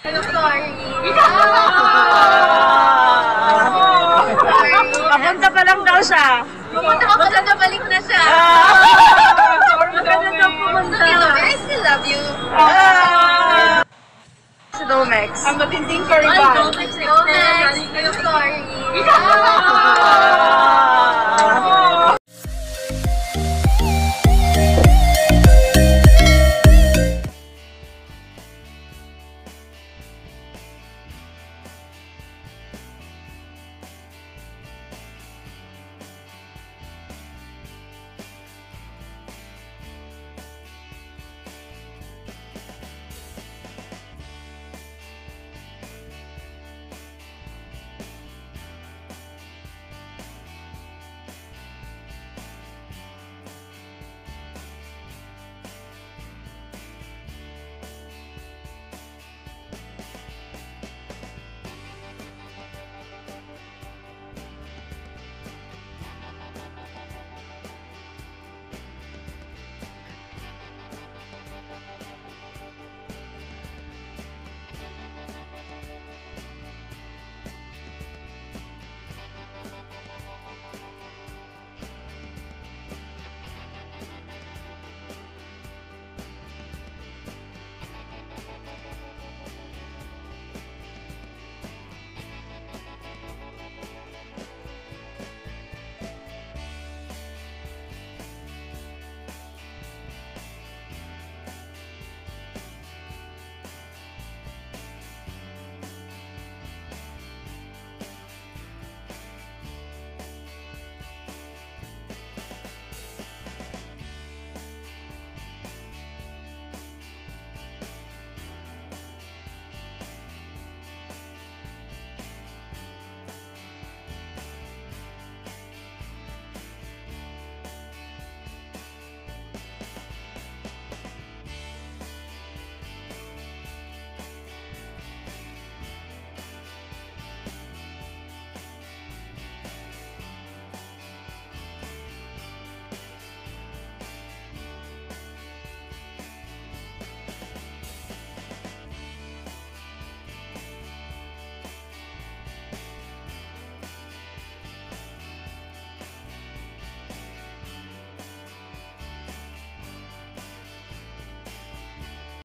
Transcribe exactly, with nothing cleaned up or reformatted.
I'm sorry. Papunta pa lang daw siya. Pumunta ka pala na balik na siya. Maganda daw pumunta. I still love you. Si Domex. Ang matinding curry Ay, ball. Domex, Domex. I'm sorry.